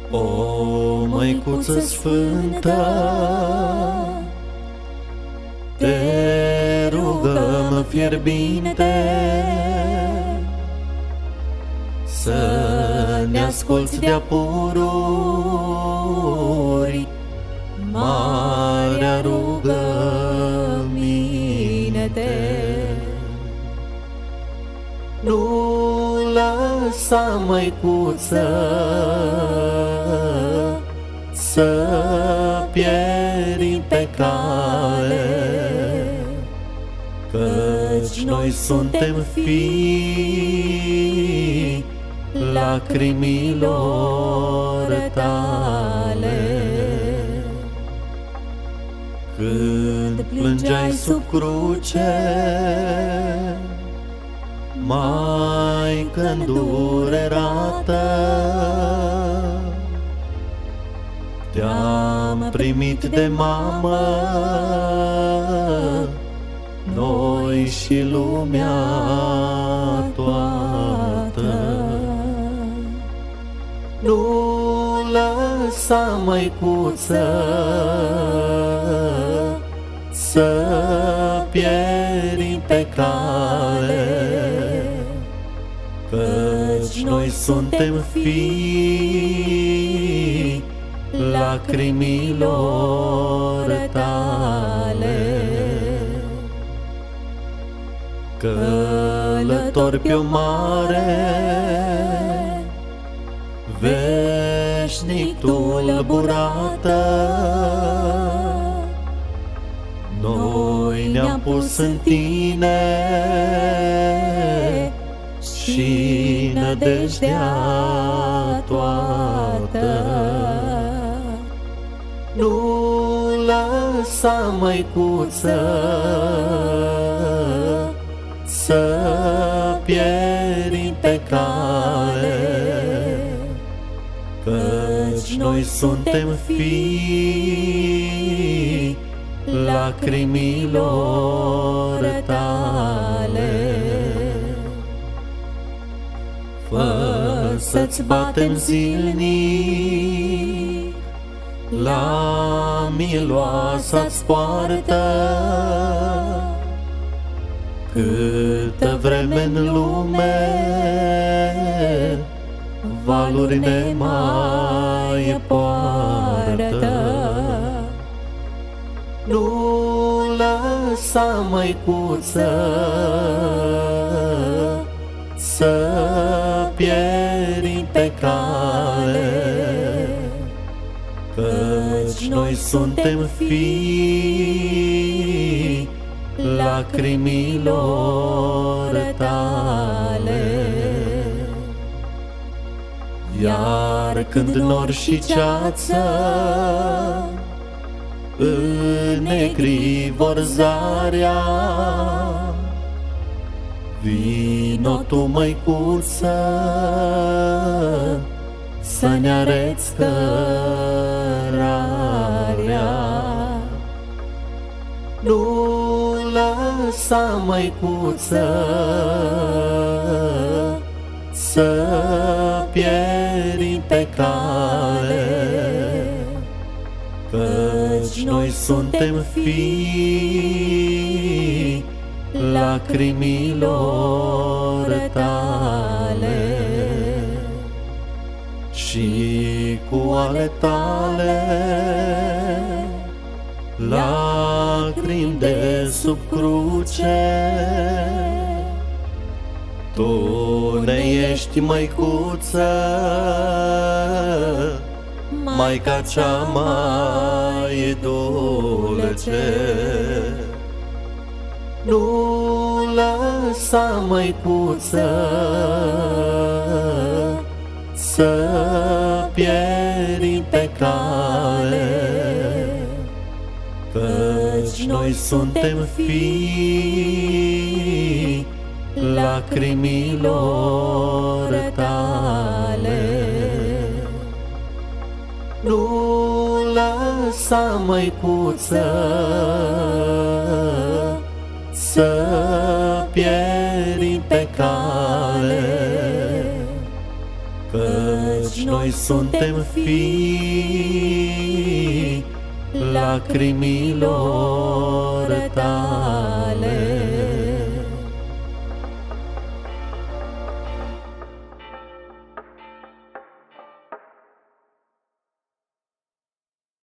O Măicuță Sfântă, te rugăm fierbinte să ne asculți de-a pururi marea rugăminte. Nu lăsa, Măicuță, să pierim pe cale, căci noi suntem fii lacrimilor tale. Când plângeai sub cruce, Maică îndurerată, te-am primit de mamă, noi și lumea toată. Nu lăsa, Măicuță, să pierim pe cale, căci noi suntem fii lacrimilor tale. Călători pe-o mare, veșnic tulburată, noi ne-am pus în tine și nădejdea toată. Nu lăsa, Măicuță, să pierim pe cale, căci noi suntem fii lacrimilor tale. Fă să-ți batem zilnic la miloasa-ți poartă, câtă vreme în lume valuri ne mai poartă. Nu lăsa, Măicuță, să pierim pe cale, căci noi suntem fii lacrimilor tale. Iar când nor și ceață înnegri vor zarea, vino tu, Măicuță, să ne arăți cărarea. Nu lăsa, Măicuță, să pierim pe cale, căci noi suntem fii lacrimilor tale. Și cu ale tale lacrimi de sub cruce, tu ne ești, Măicuță, Maica cea mai dulce. Nu lăsa, Măicuță, să pierim pe cale, căci noi suntem fii lacrimilor tale. Nu lăsa, Măicuță, să pierim pe cale, căci noi noi suntem fii lacrimilor tale.